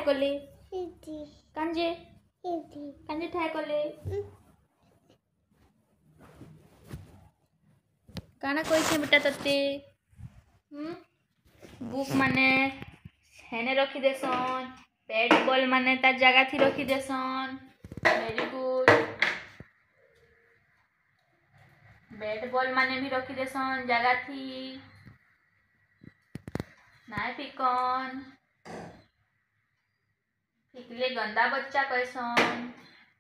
कले कांजे कांजे ठाए कले काना कइसे बेटा तते बुक माने हेने रखी देसन बैट बॉल माने तार जगह थी रखी देसन वेरी गुड बैट बॉल माने भी रखी देसन जगह थी नाय पिकन पिकले गंदा बच्चा कैसन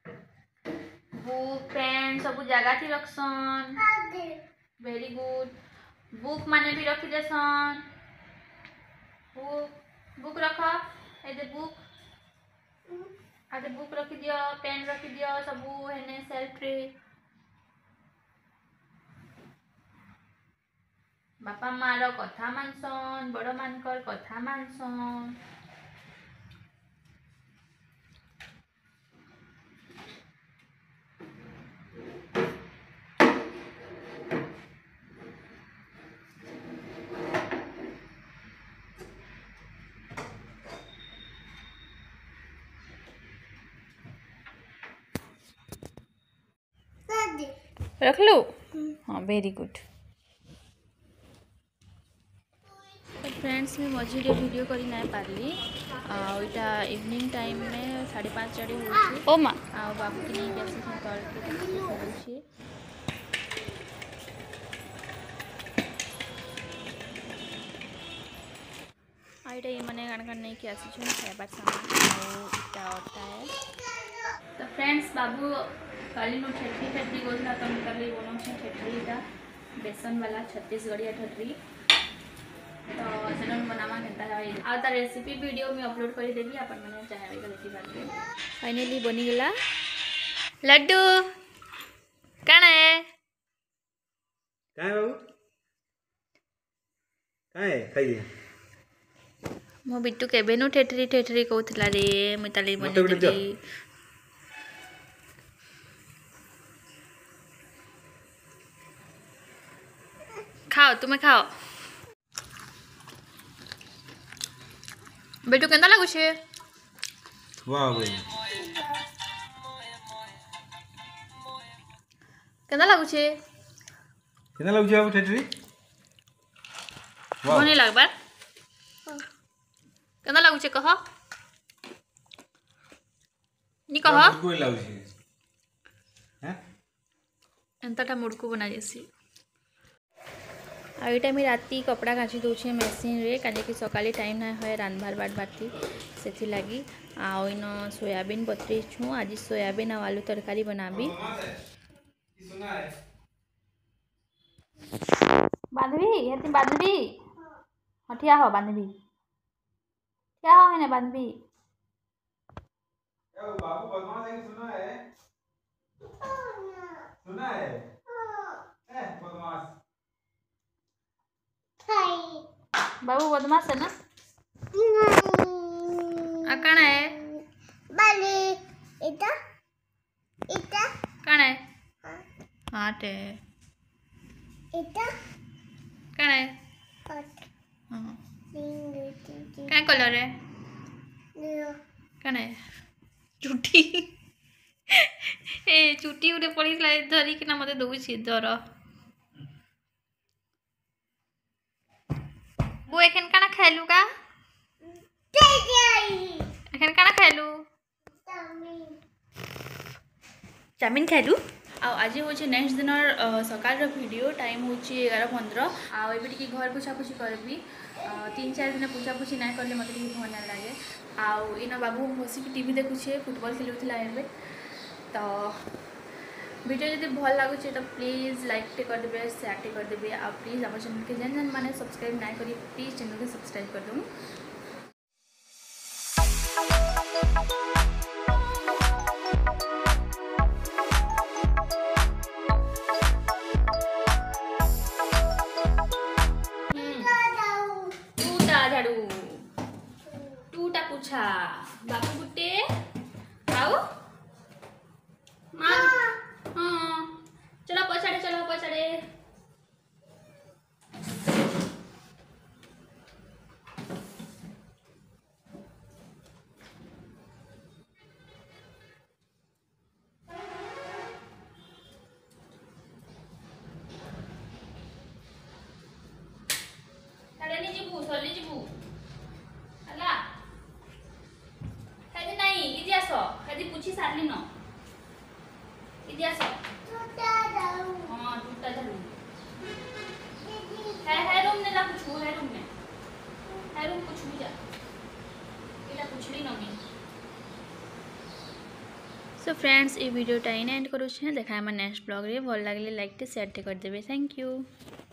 बुक पेन सब जगह थी रखसन वेरी गुड बुक माने भी रखी देसन बुक रख ए बुक आदे बुक रखी दियो पेन रखी दियो सबू हेने सेल्फ रे बापा मार कथा मानसन बड़ मानकर कथा मानसन रख लो हाँ वेरी गुड तो फ्रेंड्स मैं मझे वीडियो करी ना पारली आटा इवनिंग टाइम में 5:30 साढ़े हो माँ आ बाबू की नहीं कैसे तल आईटा ये मैंने कण नहीं कि आसी खाइबार सामान आटा है तो फ्रेंड्स बाबू काली ठेठी ठेठी गोला तो मुझे कल बनाऊँ ठेठरीटा बेसन वाला छत्तीसगढ़िया ठेठरी तो से बनावा के आता रेसिपी वीडियो में अपलोड कर देवी अपन मैंने चाहे देखी पारे फाइनली बनीगला लड्डू कण है बाबू खाइए मो बिट्टू केबेनु ठेठरी ठेठरी कहूला रे मुई ताली बनेदेली खाओ तुम्हें खाओ बेटू केंदा लागू छे वाह भाई केंदा लागू छे बाबू ठेठरी वाह नहीं लागबार केंदा लागू छे कह नी कह कोई लागू छे हैं एंताटा मुड़कू बना जेसी आ एटा मैं राती कपड़ा काची दूचे मेसीन रे काजे कि सकाले टाइम ना होय रांधबार बाटबारती सेथि लागी आ ओइन सोयाबीन बतरी छु आज सोयाबीन आ आलू तरकारी बनाबी बांधवी हेती बांधवी हटिया हो बांधवी क्या हो है बांधवी बाबू बदमाश है कि सुना है बदमाश बाबू बदमाश है ना कण है बाली इटा इटा कण है हाट है इटा कण है हाँ क्या कलर है कण है चुटी ए चुटी उठे पड़ी धरी कि मत दौची दर वो एखन काना खाइलु का एखन काना खाइलु चाउमिन खाइलु आज हूँ नेक्स्ट दिन सकाल वीडियो टाइम हूँ 11:15 आए घर पोछापोछी करबी 3-4 दिन पोछापोछी ना कले मत भल ना लगे आईन बाबू बसिक टीवी देखुचे फुटबॉल खेलुला एवं तो वीडियो जब भल लगुचे तो प्लीज लाइक टे करदे शेयर टे करदे आ प्लीज आम चैनल के जेन जेन मैंने सब्सक्राइब ना करी प्लीज चैनल के सब्सक्राइब कर दूँ झाड़ू टूटा पूछा बाबू गुट्टे आओ माँ हाँ चलो पछाड़े जीवु सरली जीवु हला हेदी नहीं इदी आसो हेदी पूछी सारली न इदी आसो टूटा जाऊ हां टूटा झालू है रूम ने ला पूछू है रूम में है रूम पूछू जा इला पूछली न मी सो फ्रेंड्स ये वीडियो टाइम एंड करूँ देखा नेक्स्ट ब्लॉग रे भल लगे लाइक टे शेयर टे कर देबे थैंक यू।